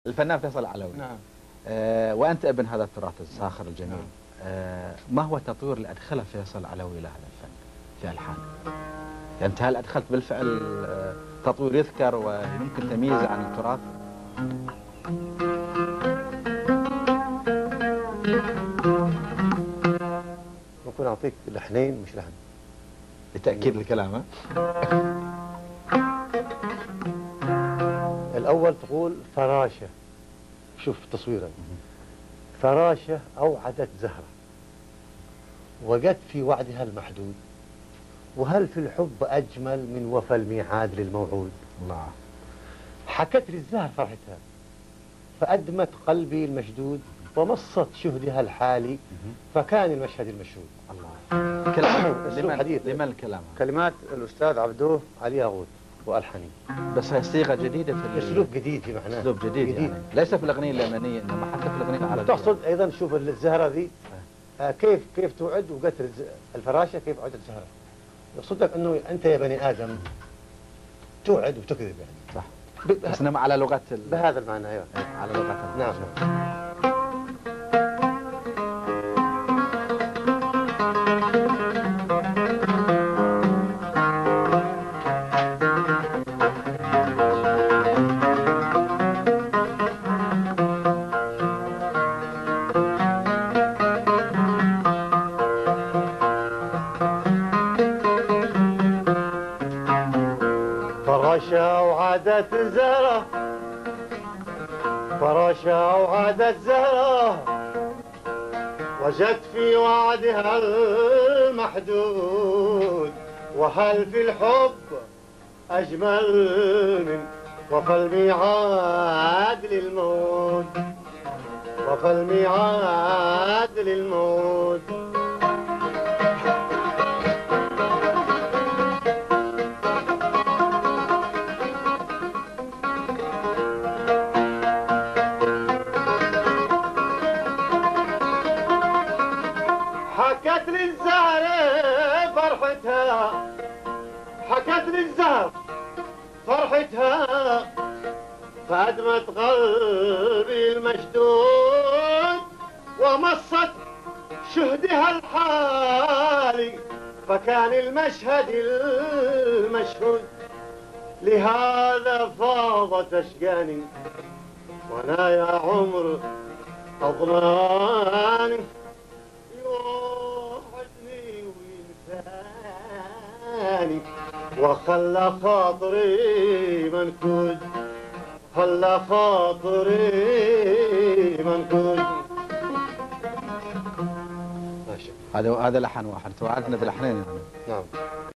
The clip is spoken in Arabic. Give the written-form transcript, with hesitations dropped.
الفنان فيصل العلوي. نعم. وأنت ابن هذا التراث الزاخر الجميل. نعم. ما هو التطوير اللي أدخله فيصل العلوي إلى هذا الفن في ألحان؟ يعني أنت هل أدخلت بالفعل تطوير يذكر ويمكن تمييزه عن التراث؟ ممكن أعطيك لحنين مش لحن لتأكيد الكلام. الأول تقول فراشة، شوف تصويرا، فراشة أوعدت زهرة وجت في وعدها المحدود، وهل في الحب أجمل من وفى الميعاد للموعود؟ الله. حكت للزهر فرحتها فأدمت قلبي المشدود، ومصت شهدها الحالي فكان المشهد المشهود. الله. كلام لمن الكلام؟ كلمات الأستاذ عبدوه علي ياغوت وألحاني. بس هي صيغة جديدة في أسلوب جديد في معناه. أسلوب جديد يعني. ليس في الأغنية اليمنية إنما حتى في الأغنية العربية. تقصد أيضا شوف الزهرة ذي كيف توعد وقتل الفراشة، كيف عدت الزهرة. يقصدك أنه أنت يا بني آدم توعد وتكذب يعني. صح. بس إنما على لغة بهذا المعنى. أيوه على لغة. نعم. فراشة وعادت زهرة، فراشة وعادت زهرة وجت في وعدها المحدود، وهل في الحب أجمل من وفى الميعاد للموت، وفى الميعاد للموت. حكت للزهر فرحتها، حكت للزهر فرحتها فأدمت قلبي المشدود، ومصت شهدها الحالي فكان المشهد المشهود. لهذا فاضت أشجاني وأنا يا عمر أضناني، يوحدني وينساني وخلى خاطري منكود، خلى خاطري منكود. هذا لحن واحد، توعدنا بلحنين يعني. نعم.